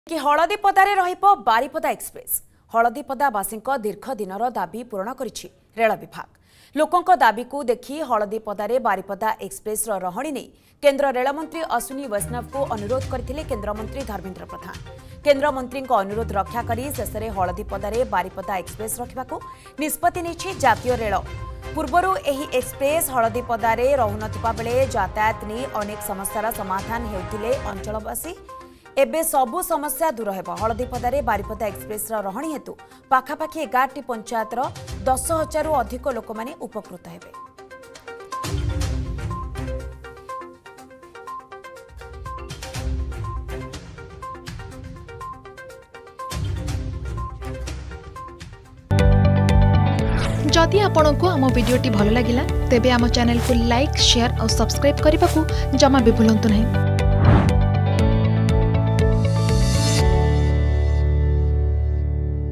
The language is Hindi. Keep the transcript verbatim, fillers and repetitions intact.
कि हलदीपदारे रहिबो बारिपदा एक्सप्रेस हलदीपदावासी दीर्घ दिनर दाबी पूरण करिछि रेल विभाग। लोकों दाबी को देखि हलदीपदारे बारिपदा एक्सप्रेस रही नहीं केन्द्र रेलमंत्री अश्विनी वैष्णव को अनुरोध करथिले केन्द्रमंत्री धर्मेन्द्र प्रधान। केन्द्रमंत्री अनुरोध रक्षा करी शेषे हलदीपदारे बारिपदा एक्सप्रेस रखा निष्पत्ति नहीं जातीय रेल। पूर्वरु एही एक्सप्रेस हलदीपदारे रहुनथिबा बेले यातायात नहीं अनेक समस्यार समाधान हेउथिले अंचलवासी। एबे सबु समस्या दूर हेबो। हलदीपदारे बारिपदा एक्सप्रेस रहणी हेतु पाखापाखि एगारटी पंचायतर दस हजार अधिक लोक माने उपकृत हेबे। जदि आपंक आम भिडी भल लगा तेब आम चैनल को लाइक शेयर और सब्सक्राइब करने को जमा भी भूलु नहीं।